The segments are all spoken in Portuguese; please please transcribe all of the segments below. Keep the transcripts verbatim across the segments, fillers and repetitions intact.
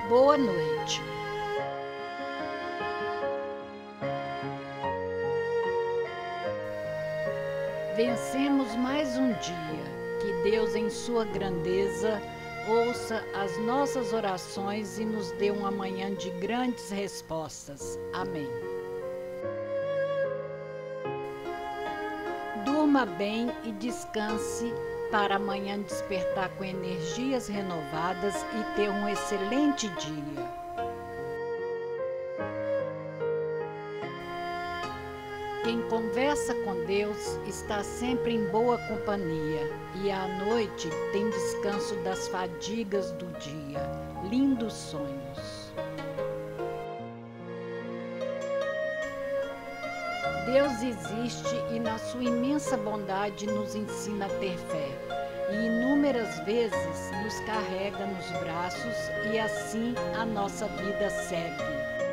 Boa noite. Vencemos mais um dia. Que Deus, em sua grandeza, ouça as nossas orações e nos dê uma manhã de grandes respostas. Amém. Durma bem e descanse para amanhã despertar com energias renovadas e ter um excelente dia. Quem conversa com Deus está sempre em boa companhia e à noite tem descanso das fadigas do dia. Lindos sonhos. Deus existe e na sua imensa bondade nos ensina a ter fé. E inúmeras vezes nos carrega nos braços e assim a nossa vida segue.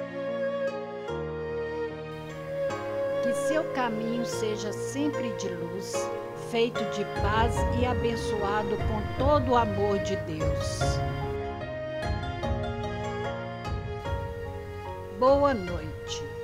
Que seu caminho seja sempre de luz, feito de paz e abençoado com todo o amor de Deus. Boa noite.